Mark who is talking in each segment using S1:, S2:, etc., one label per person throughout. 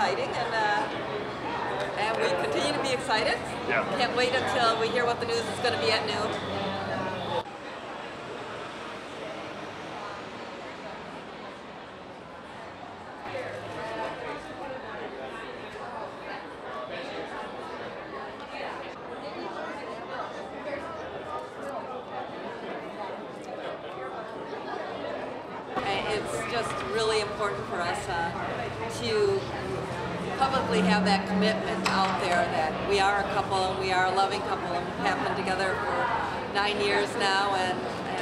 S1: exciting, and we continue to be excited.
S2: Yeah.
S1: Can't wait until we hear what the news is going to be at noon. It's just really important for us to publicly have that commitment out there that we are a couple and we are a loving couple, and we have been together for 9 years now, and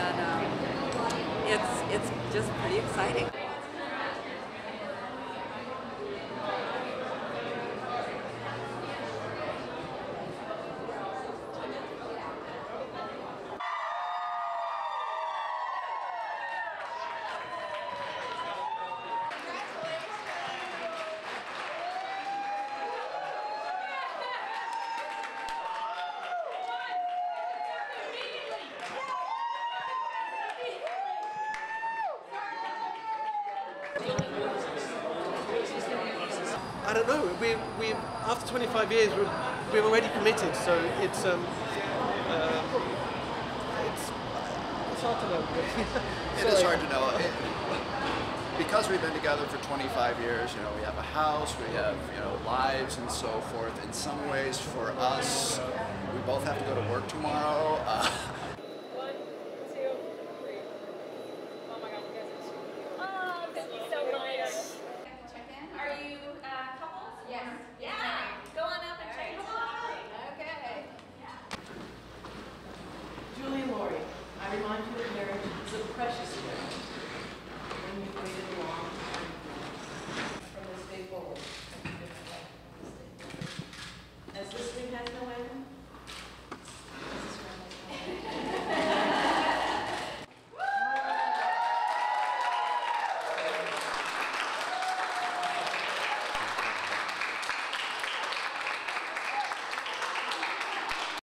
S1: it's just pretty exciting.
S3: I don't know. We after 25 years, we're already committed. So it's hard to know.
S4: It is hard to know. Because we've been together for 25 years, you know, we have a house, we have, you know, lives and so forth. In some ways, for us, we both have to go to work tomorrow.